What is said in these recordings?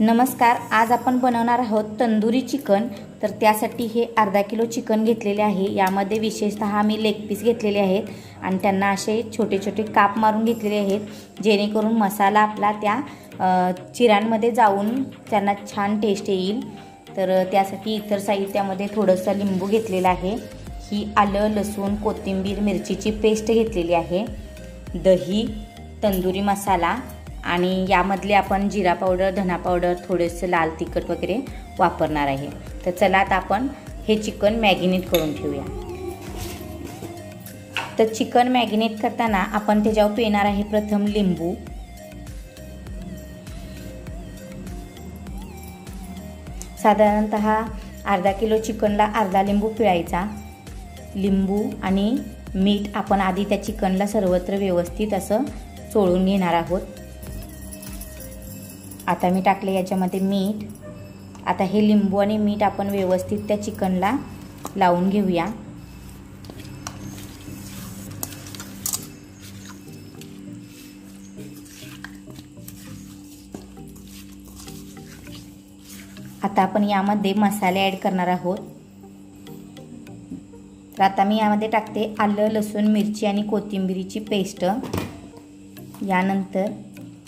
नमस्कार, आज आपण बनवणार आहोत तंदुरी चिकन। तर त्यासाठी हे अर्धा किलो चिकन घेतलेले आहे। यामध्ये विशेषतः मी लेग पीस घेतलेले आहेत आणि त्यांना असे छोटे छोटे काप मारून घेतलेले आहेत, जेणेकरून मसाला आपला त्या चिरांमध्ये जाऊन त्यांना छान टेस्ट येईल। तर त्यासाठी इतर साहित्यामध्ये थोडंसं लिंबू घेतलेला आहे, ही आलं लसूण कोथिंबीर मिरचीची पेस्ट घेतलेली आहे, दही, तंदुरी मसाला आणि यामधले आपण जिरा पावडर, धना पावडर, थोडेसे लाल तिखट वगैरे वापरणार आहे। तर चला आता आपण हे चिकन मॅरिनेट करून ठेवूया। तर चिकन मॅरिनेट करताना आपण त्याच्यावर पिळणार आहे प्रथम लिंबू। साधारणतः अर्धा किलो चिकनला अर्धा लिंबू पिळायचा। लिंबू आणि मीठ आपण आधी त्या चिकनला सर्वत्र व्यवस्थित असं चोळून घेणार आहोत। आता मी टाकले याच्यामध्ये मीठ। आता हे लिंबू आणि मीठ आपण व्यवस्थित त्या चिकनला लावून घेऊया। आता आपण यामध्ये मसाले ॲड करणार आहोत। तर आता मी यामध्ये टाकते आलं लसूण मिरची आणि कोथिंबीरीची पेस्ट। यानंतर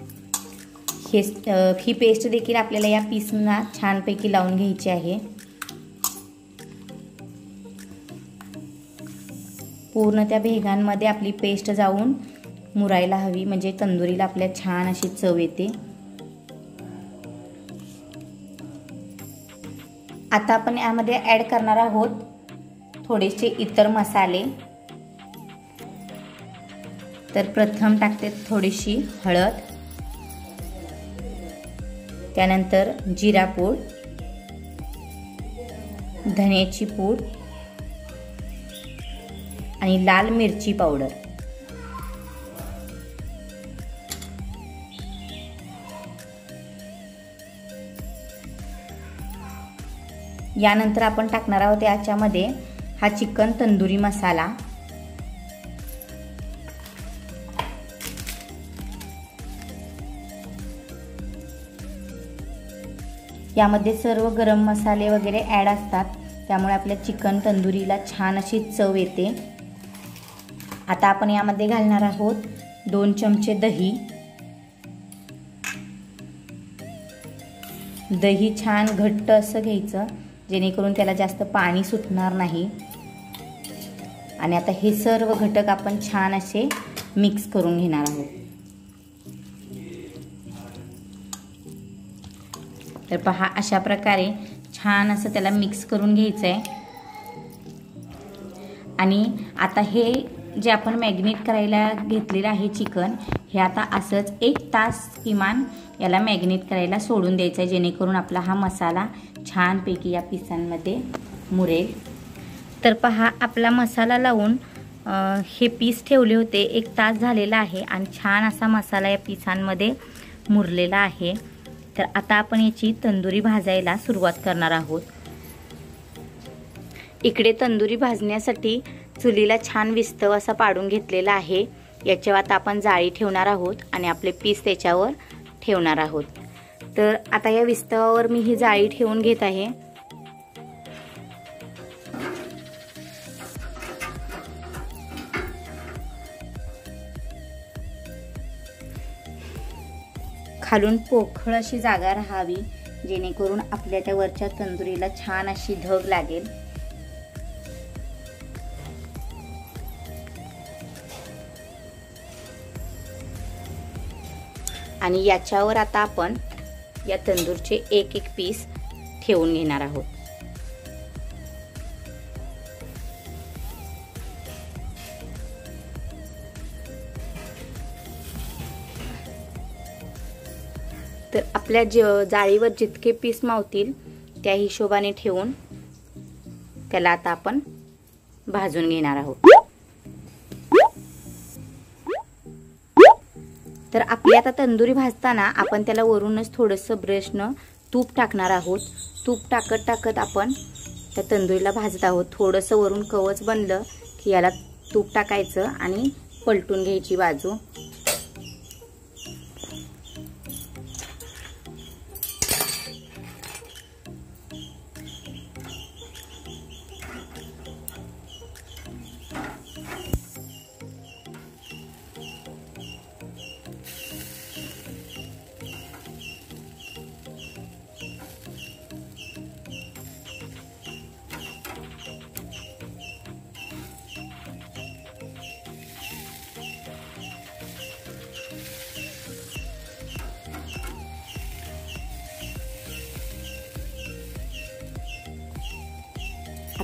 ही पेस्ट देखील आपल्याला या पीसना छानपैकी लावून घ्यायची आहे। पूर्ण त्या भेगांमध्ये आपली पेस्ट जाऊन मुरायला हवी, म्हणजे तंदुरीला आपल्या छान अशी चव येते। आता आपण यामध्ये ॲड करणार आहोत थोडेसे इतर मसाले। तर प्रथम टाकते थोडीशी हळद, त्यानंतर जिरा पूड, धण्याची पूड आणि लाल मिरची पावडर। यानंतर आपण टाकणार आहोत याच्यामध्ये हा चिकन तंदुरी मसाला। यामध्ये सर्व गरम मसाले वगैरे ॲड असतात, त्यामुळे आपल्या चिकन तंदुरीला छान अशी चव येते। आता आपण यामध्ये घालणार आहोत 2 चमचे दही। दही छान घट्ट असं घ्यायचं, जेणेकरून त्याला जास्त पाणी सुटणार नाही। आणि आता हे सर्व घटक आपण छान असे मिक्स करून घेणार आहोत। तर पहा, अशा प्रकारे छान असं त्याला मिक्स करून घ्यायचं आहे। आणि आता हे जे आपण मॅरिनेट करायला घेतलेलं आहे चिकन, हे आता असंच 1 तास किमान याला मॅरिनेट करायला सोडून द्यायचं आहे, जेणेकरून आपला हा मसाला छानपैकी या पिसांमध्ये मुरेल। तर पहा, आपला मसाला लावून हे पीस ठेवले होते, 1 तास झालेला आहे आणि छान असा मसाला या पिसांमध्ये मुरलेला आहे। तर आता आपण याची तंदुरी भाजायला सुरुवात करणार आहोत। इकडे तंदुरी भाजण्यासाठी चुलीला छान विस्तव असा पाडून घेतलेला आहे। याच्यावर आता आपण जाळी ठेवणार आहोत आणि आपले पीस त्याच्यावर ठेवणार आहोत। तर आता या विस्तवावर मी ही जाळी ठेवून घेत आहे। खालून पोकळ अशी जागा राहावी, जेणेकरून आपल्या त्या वरच्या तंदुरीला छान अशी धग लागेल। आणि याच्यावर आता आपण या तंदूरचे एक एक पीस ठेवून घेणार आहोत। तर आपल्या जाळीवर जितके पीस मावतील त्या हिशोबाने ठेवून त्याला आता आपण भाजून घेणार आहोत। तर आपली आता तंदुरी भाजताना आपण त्याला वरूनच थोडंसं ब्रशनं तूप टाकणार आहोत। तूप टाकत टाकत आपण त्या तंदुरीला भाजत आहोत। थोडंसं वरून कवच बनलं की याला तूप टाकायचं आणि पलटून घ्यायची बाजू।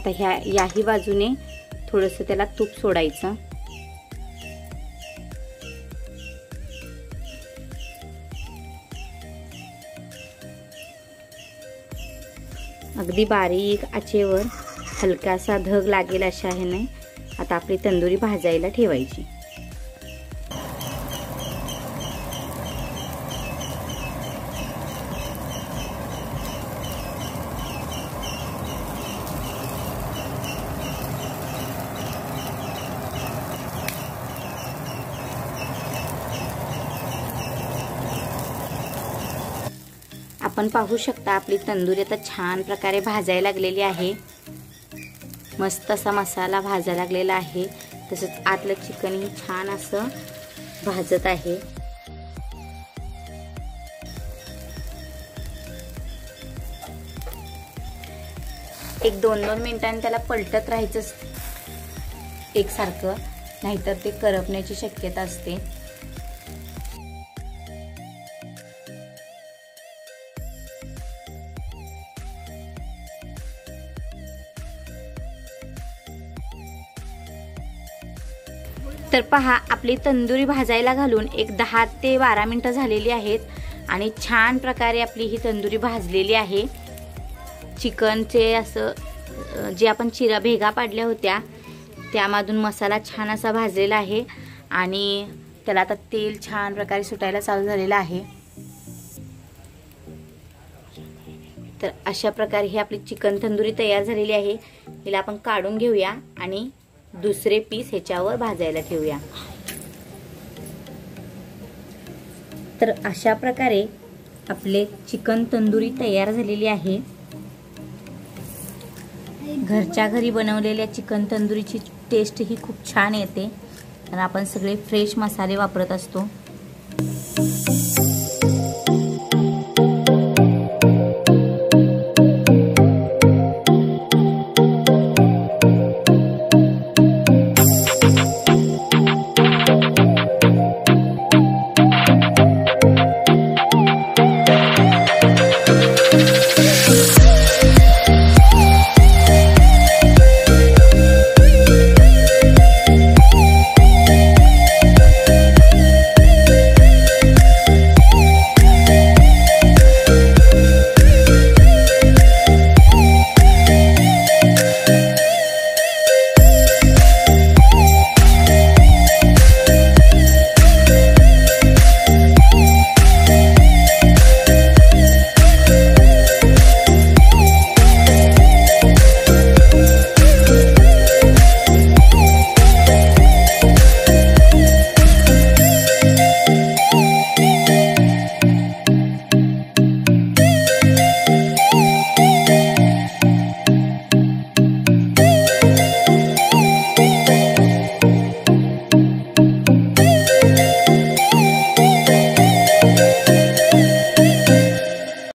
आता याही बाजूने थोडंसं त्याला तूप सोडायचं. अगदी बारीक आचेवर हलकासा धग लागेल अशा ह्याने आता आपली तंदुरी भाजायला ठेवायची. आपण पाहू शकता आपली तंदुरी आता छान प्रकारे भाजायला लागलेली आहे. मस्त असा मसाला भाजायला लागलेला आहे. तसंच आतलं चिकनही छान असं भाजत आहे. एक 2-2 मिनिटांनी त्याला पलटत राहायचं एकसारखं, नाहीतर ते करपण्याची शक्यता असते. तर पहा आपली तंदुरी भाजायला घालून एक 10 ते 12 मिनिटं झालेली आहेत आणि छान प्रकारे आपली ही तंदुरी भाजलेली आहे. चिकनचे असं जे आपण भेगा पाडल्या होत्या त्यामधून मसाला छान असा भाजलेला आहे आणि त्याला आता तेल छान प्रकारे सुटायला चालू झालेलं आहे. तर अशा प्रकारे ही आपली चिकन तंदुरी तयार झालेली आहे. हिला आपण काढून घेऊया आणि दुसरे पीस ह्याच्यावर भाजायला ठेवूया. तर अशा प्रकारे आपले चिकन तंदुरी तयार झालेली आहे. घरच्या घरी बनवलेल्या चिकन तंदुरीची टेस्ट ही खूप छान येते कारण आपण सगळे फ्रेश मसाले वापरत असतो.